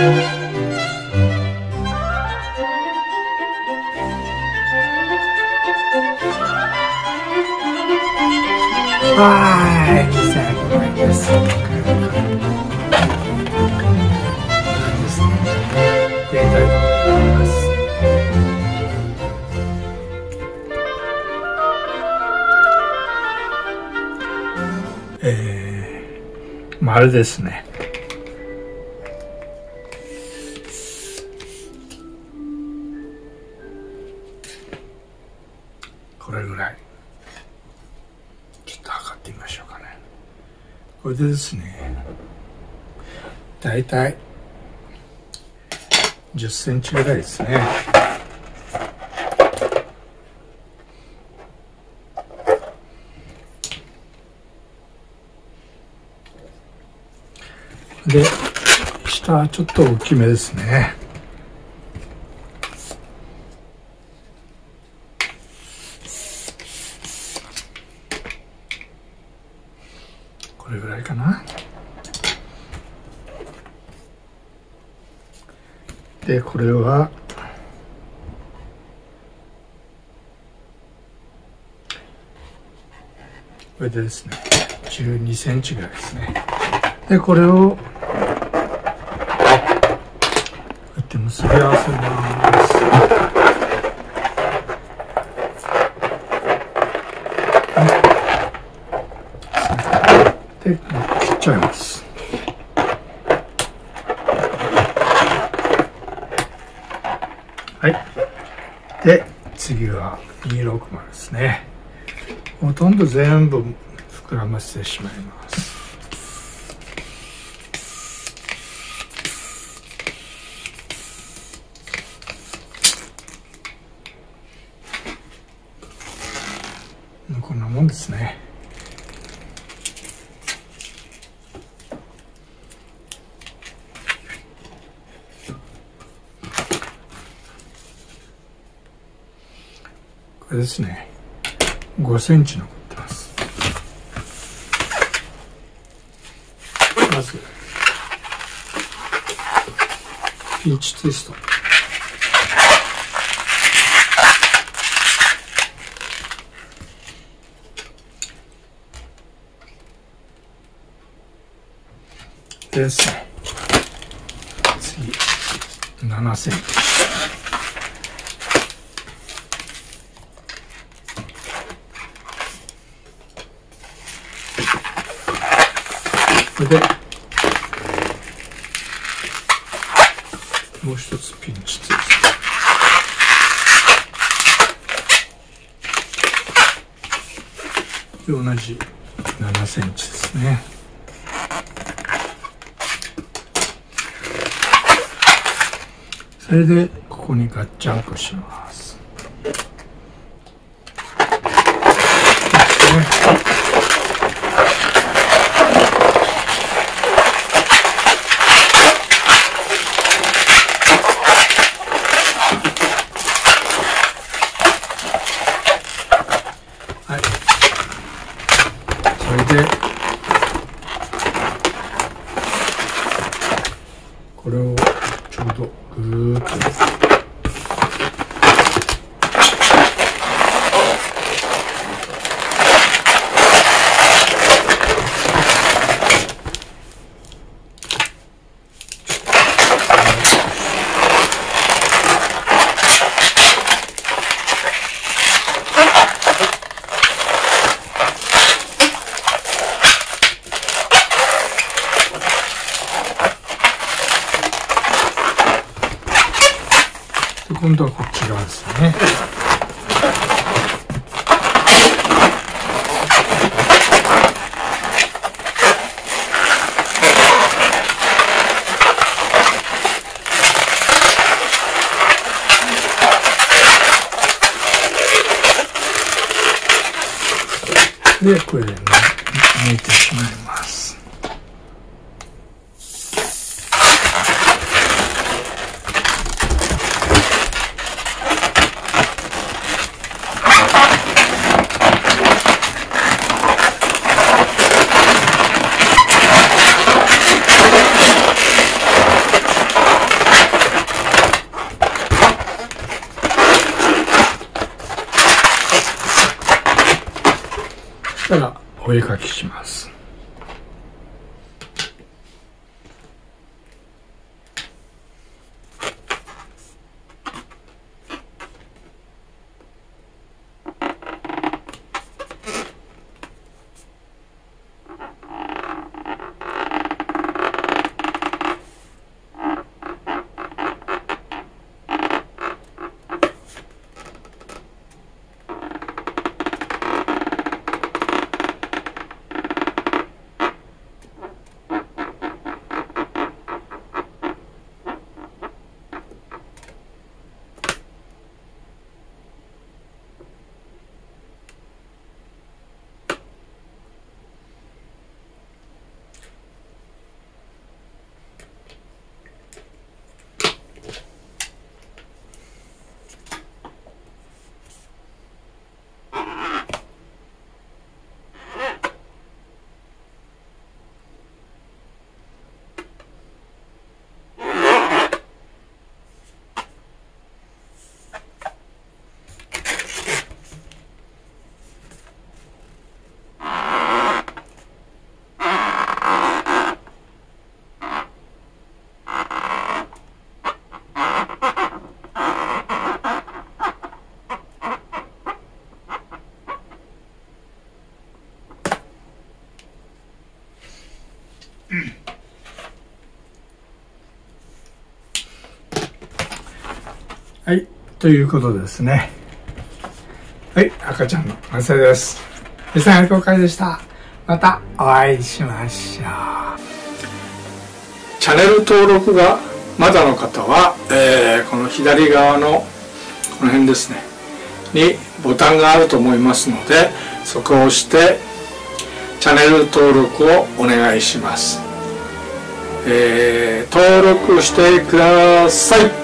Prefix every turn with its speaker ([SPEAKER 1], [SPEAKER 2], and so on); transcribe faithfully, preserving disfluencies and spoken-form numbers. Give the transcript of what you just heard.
[SPEAKER 1] はい、最後までです。ですね。やりたいと思います。えー、丸ですね。これぐらい。ちょっと測ってみましょうかね。これでですね、だいたいじゅっセンチぐらいですね。で、下はちょっと大きめですね。これぐらいかな。で、これはこれでですね、じゅうにセンチぐらいですね。で、これをこうやって結び合わせます。で、切っちゃいます。はい。で、次はにひゃくろくじゅうですね。ほとんど全部膨らませてしまいます。こんなもんですね。これですね、ごセンチ残ってます。まずピンチツイスト。でですね、次ななセンチ。これでもう一つピンチツイスト。で、同じななセンチですね。それでここにガッチャンコします。ですね。はい。それでこれをちょうどぐーっと今度はこっち側ですね。で、これで抜いてしまいます。 お湯かきします。はい、ということですね。はい、赤ちゃんの完成です。リサヤ公開でした。またお会いしましょう。チャンネル登録がまだの方は、えー、この左側のこの辺ですねにボタンがあると思いますので、そこを押してチャンネル登録をお願いします。えー、登録してください。